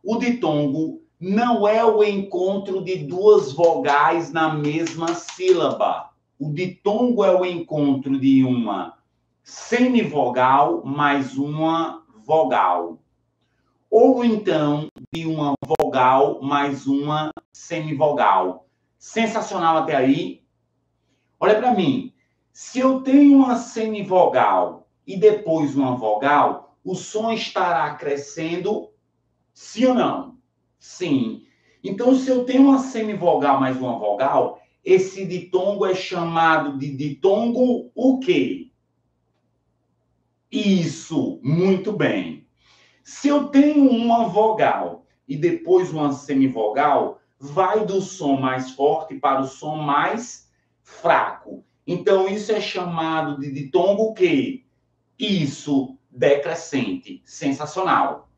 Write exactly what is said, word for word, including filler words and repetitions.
O ditongo não é o encontro de duas vogais na mesma sílaba. O ditongo é o encontro de uma semivogal mais uma vogal. Ou então de uma vogal mais uma semivogal. Sensacional até aí? Olha para mim. Se eu tenho uma semivogal e depois uma vogal, o som estará crescendo, sim ou não? Sim. Então, se eu tenho uma semivogal mais uma vogal, esse ditongo é chamado de ditongo o quê? Isso, muito bem. Se eu tenho uma vogal e depois uma semivogal, vai do som mais forte para o som mais fraco. Então, isso é chamado de ditongo o quê? Isso, decrescente. Sensacional.